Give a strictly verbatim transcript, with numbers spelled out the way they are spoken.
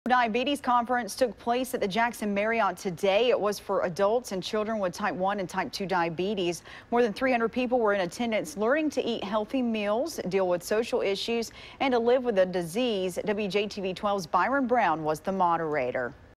Diabetes conference took place at the Jackson Marriott today. It was for adults and children with type one and type two diabetes. More than three hundred people were in attendance, learning to eat healthy meals, deal with social issues, and to live with the disease. W J T V twelve's Byron Brown was the moderator.